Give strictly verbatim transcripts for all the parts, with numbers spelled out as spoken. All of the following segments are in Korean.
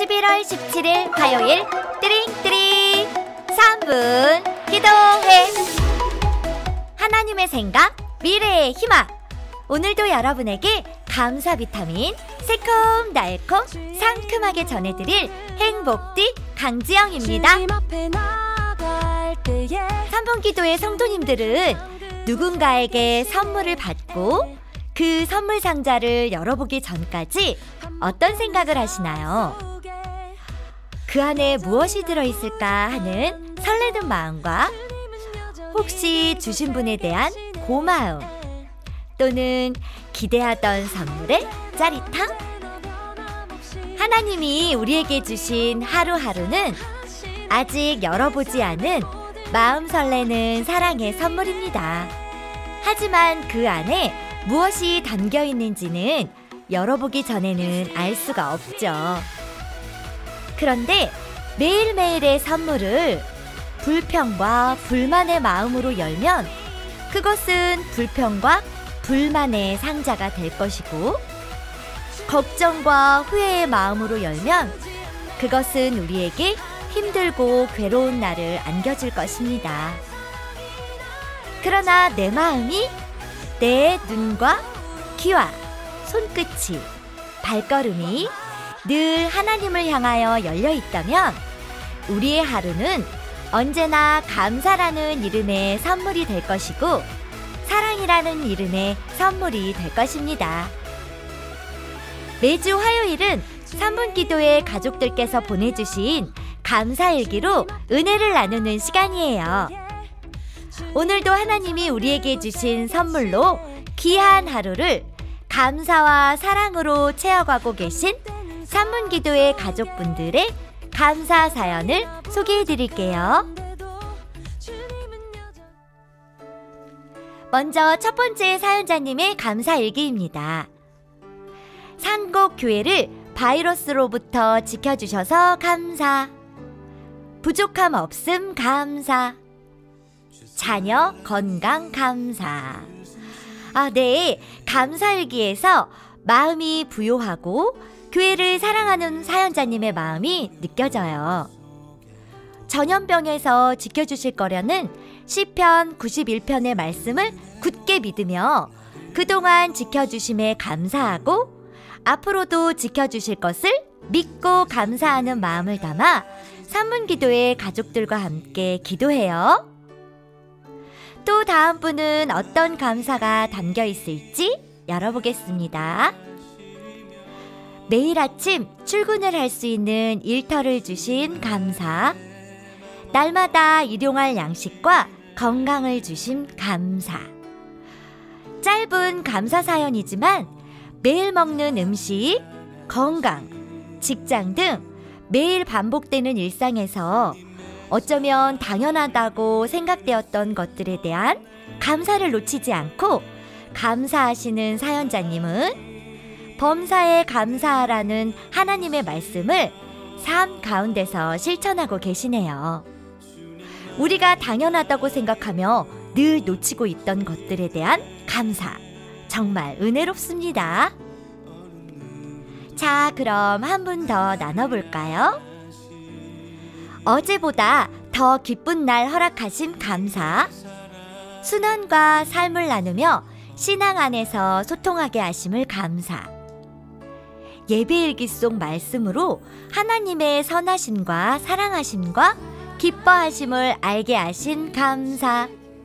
십일월 십칠일 화요일 띠링띠링 삼 분 기도회. 하나님의 생각, 미래의 희망. 오늘도 여러분에게 감사 비타민 새콤달콤 상큼하게 전해드릴 행복띠 강지영입니다. 삼 분 기도회 성도님들은 누군가에게 선물을 받고 그 선물 상자를 열어보기 전까지 어떤 생각을 하시나요? 그 안에 무엇이 들어있을까 하는 설레는 마음과 혹시 주신 분에 대한 고마움, 또는 기대하던 선물의 짜릿함? 하나님이 우리에게 주신 하루하루는 아직 열어보지 않은 마음 설레는 사랑의 선물입니다. 하지만 그 안에 무엇이 담겨 있는지는 열어보기 전에는 알 수가 없죠. 그런데 매일매일의 선물을 불평과 불만의 마음으로 열면 그것은 불평과 불만의 상자가 될 것이고, 걱정과 후회의 마음으로 열면 그것은 우리에게 힘들고 괴로운 날을 안겨줄 것입니다. 그러나 내 마음이 내 눈과 귀와 손끝이, 발걸음이 늘 하나님을 향하여 열려 있다면 우리의 하루는 언제나 감사라는 이름의 선물이 될 것이고, 사랑이라는 이름의 선물이 될 것입니다. 매주 화요일은 삼 분 기도회 가족들께서 보내주신 감사일기로 은혜를 나누는 시간이에요. 오늘도 하나님이 우리에게 주신 선물로 귀한 하루를 감사와 사랑으로 채워가고 계신 삼 분 기도회 가족분들의 감사 사연을 소개해드릴게요. 먼저 첫 번째 사연자님의 감사일기입니다. 산곡교회를 바이러스로부터 지켜주셔서 감사. 부족함 없음 감사. 자녀 건강 감사. 아, 네. 감사일기에서 마음이 부요하고 교회를 사랑하는 사연자님의 마음이 느껴져요. 전염병에서 지켜주실 거라는 시편 구십일 편의 말씀을 굳게 믿으며 그동안 지켜주심에 감사하고 앞으로도 지켜주실 것을 믿고 감사하는 마음을 담아 삼 분 기도회 가족들과 함께 기도해요. 또 다음 분은 어떤 감사가 담겨 있을지 열어보겠습니다. 매일 아침 출근을 할 수 있는 일터를 주신 감사. 날마다 일용할 양식과 건강을 주신 감사. 짧은 감사 사연이지만 매일 먹는 음식, 건강, 직장 등 매일 반복되는 일상에서 어쩌면 당연하다고 생각되었던 것들에 대한 감사를 놓치지 않고 감사하시는 사연자님은 범사에 감사하라는 하나님의 말씀을 삶 가운데서 실천하고 계시네요. 우리가 당연하다고 생각하며 늘 놓치고 있던 것들에 대한 감사, 정말 은혜롭습니다. 자, 그럼 한 분 더 나눠볼까요? 어제보다 더 기쁜 날 허락하신 감사. 순환과 삶을 나누며 신앙 안에서 소통하게 하심을 감사. 예배일기 속 말씀으로 하나님의 선하심과 사랑하심과 기뻐하심을 알게 하신 감사.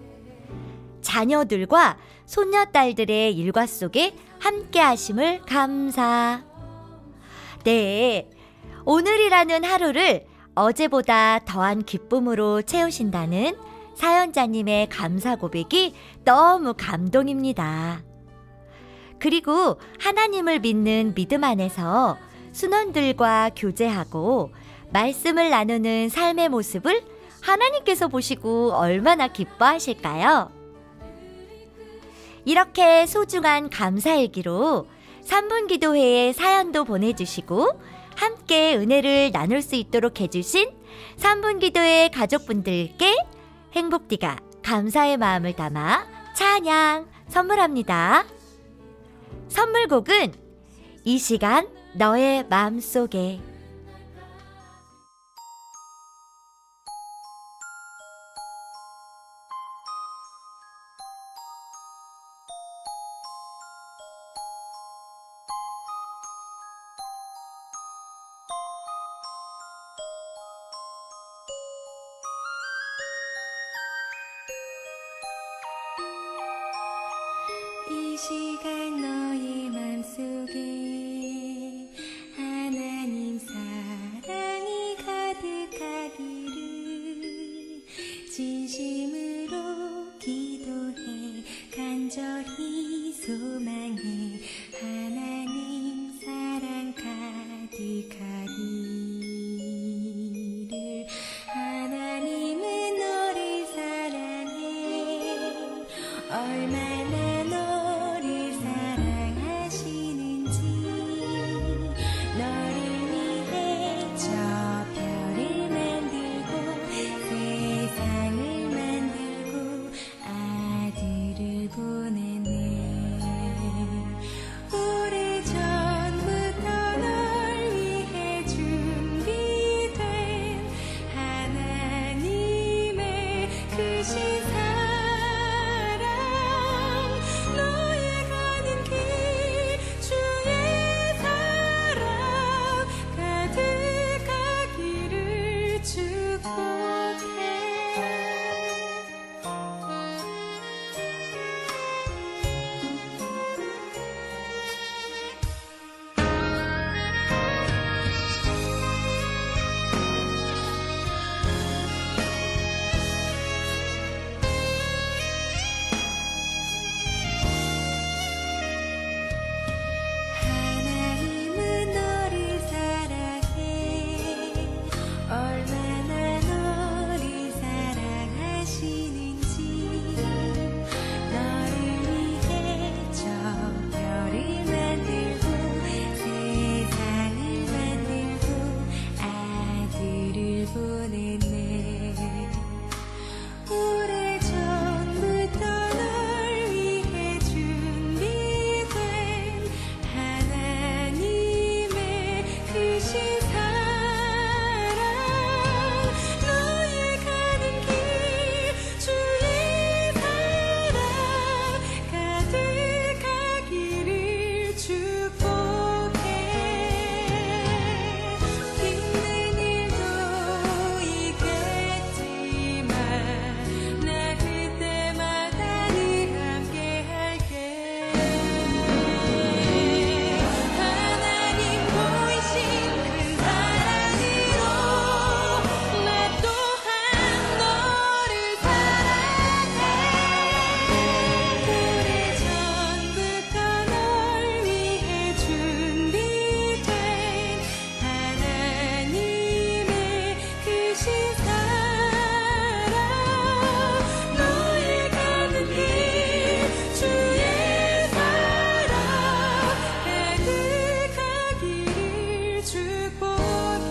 자녀들과 손녀딸들의 일과 속에 함께 하심을 감사. 네, 오늘이라는 하루를 어제보다 더한 기쁨으로 채우신다는 사연자님의 감사 고백이 너무 감동입니다. 그리고 하나님을 믿는 믿음 안에서 순원들과 교제하고 말씀을 나누는 삶의 모습을 하나님께서 보시고 얼마나 기뻐하실까요? 이렇게 소중한 감사일기로 삼 분 기도회에 사연도 보내주시고 함께 은혜를 나눌 수 있도록 해주신 삼 분 기도회 가족분들께 행복띠가 감사의 마음을 담아 찬양 선물합니다. 선물곡은 이 시간 너의 마음속에, 시간 너의 맘속에 하나님 사랑이 가득하기를 진심으로 기도해 간절히 소망해 하나님 사랑 가득하기를. 하나님은 너를 사랑해 얼마나 너를 사랑하시는지 너를 위해 저 별을 만들고 세상을 만들고 아들을 보냈네. 오래전부터 널 위해 준비된 하나님의 크신 사랑 너의 가는 길 주의 사랑 가득하기를 축복해. 하나님은 너를 사랑해 얼마나 너를 사랑하시는지 너를 위해 저 별을 만들고 세상을 만들고 아들을 보냈네. 오래전부터 널 위해 준비된 하나님의 크신 사랑 너의 가는 길 주의 사랑 가득하기를 축복해. 힘든 일도 있겠지만 나 그때마다 늘 함께 할게. 하나님 보이신 큰 사랑으로 나 또한 너를 사랑해. 오래전부터 널 위해 준비된 하나님의 크신 사랑 너의 가는 길 주의 사랑 가득하기를 축복해.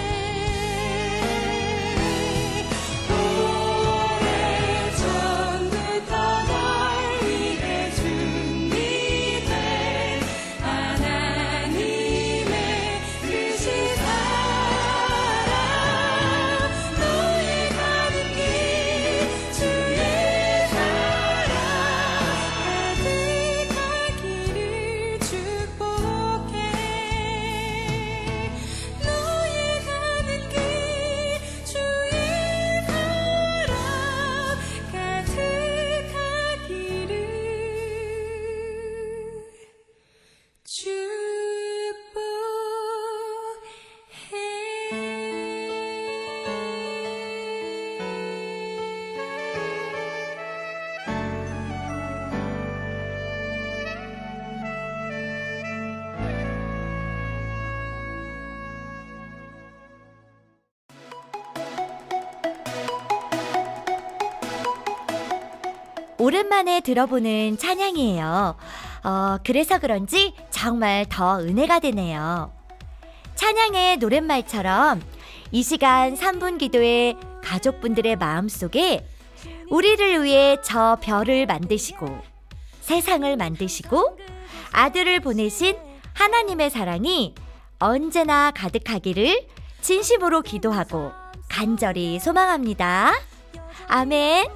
오래전부터 널 위해 준비된 하나님의 크신 사랑 너의 가는 길 주의 사랑 가득하기를 축복해. 너의 가는 길 주의 사랑 가득하기를 오랜만에 들어보는 찬양이에요. 어, 그래서 그런지 정말 더 은혜가 되네요. 찬양의 노랫말처럼 이 시간 삼 분 기도의 가족분들의 마음속에 우리를 위해 저 별을 만드시고 세상을 만드시고 아들을 보내신 하나님의 사랑이 언제나 가득하기를 진심으로 기도하고 간절히 소망합니다. 아멘.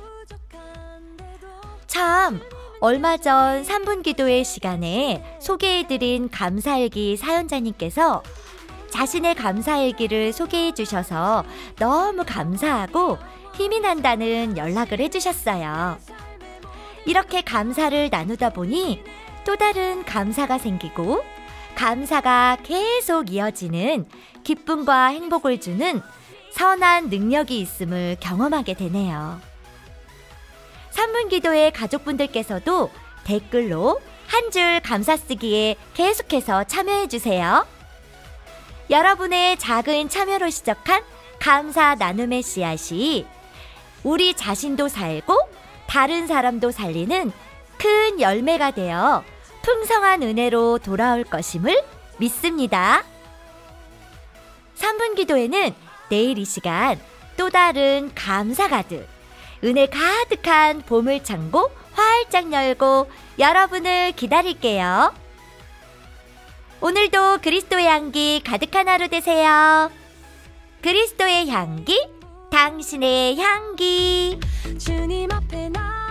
참, 얼마 전 삼 분 기도의 시간에 소개해드린 감사일기 사연자님께서 자신의 감사일기를 소개해 주셔서 너무 감사하고 힘이 난다는 연락을 해주셨어요. 이렇게 감사를 나누다 보니 또 다른 감사가 생기고 감사가 계속 이어지는 기쁨과 행복을 주는 선한 능력이 있음을 경험하게 되네요. 삼분 기도의 가족분들께서도 댓글로 한 줄 감사 쓰기에 계속해서 참여해 주세요. 여러분의 작은 참여로 시작한 감사 나눔의 씨앗이 우리 자신도 살고 다른 사람도 살리는 큰 열매가 되어 풍성한 은혜로 돌아올 것임을 믿습니다. 삼분 기도에는 내일 이 시간 또 다른 감사 가득, 은혜 가득한 보물창고 활짝 열고 여러분을 기다릴게요. 오늘도 그리스도의 향기 가득한 하루 되세요. 그리스도의 향기, 당신의 향기. 주님 앞에 나